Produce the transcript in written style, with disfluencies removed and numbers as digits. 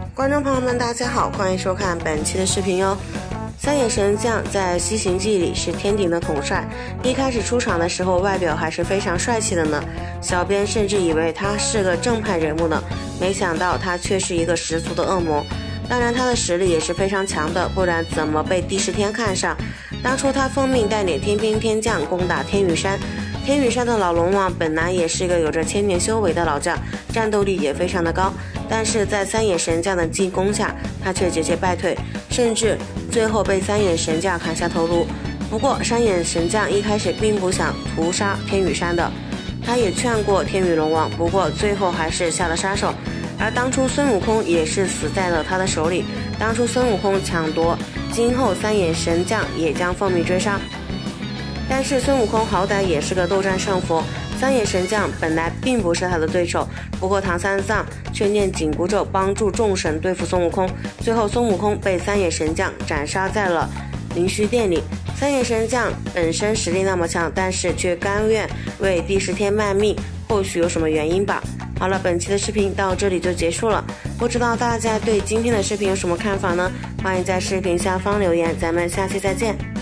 观众朋友们大家好，欢迎收看本期的视频哟。三眼神将在《西行记》里是天顶的统帅，一开始出场的时候外表还是非常帅气的呢，小编甚至以为他是个正派人物呢，没想到他却是一个十足的恶魔。当然他的实力也是非常强的，不然怎么被帝释天看上。当初他奉命带领天兵天将攻打天羽山，天羽山的老龙王本来也是一个有着千年修为的老将，战斗力也非常的高，但是在三眼神将的进攻下，他却节节败退，甚至最后被三眼神将砍下头颅。不过三眼神将一开始并不想屠杀天羽山的，他也劝过天羽龙王，不过最后还是下了杀手。而当初孙悟空也是死在了他的手里，当初孙悟空抢夺今后三眼神将也将奉命追杀，但是孙悟空好歹也是个斗战胜佛，三眼神将本来并不是他的对手，不过唐三藏却念紧箍咒帮助众神对付孙悟空，最后孙悟空被三眼神将斩杀在了灵虚殿里。三眼神将本身实力那么强，但是却甘愿为帝释天卖命，或许有什么原因吧。好了，本期的视频到这里就结束了，不知道大家对今天的视频有什么看法呢？欢迎在视频下方留言，咱们下期再见。